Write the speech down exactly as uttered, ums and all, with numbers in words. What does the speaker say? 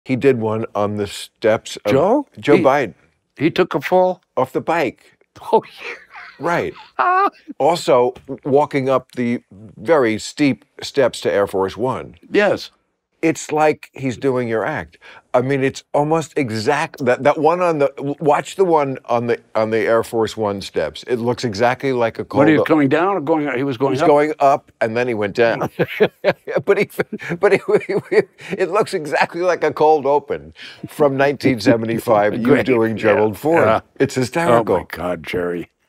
He did one on the steps of Joe? Joe he, Biden. He took a fall? Off the bike. Oh, yeah. Right. Also, walking up the very steep steps to Air Force One. Yes. It's like he's doing your act. I mean, it's almost exact that that one on the watch the one on the on the Air Force One steps. It looks exactly like a cold. What, are you coming down or going? He was going. He was up? going up, and then he went down. but he, but he, it looks exactly like a cold open from nineteen seventy-five. You doing Gerald yeah. Ford? Yeah. It's hysterical. Oh my God, Jerry.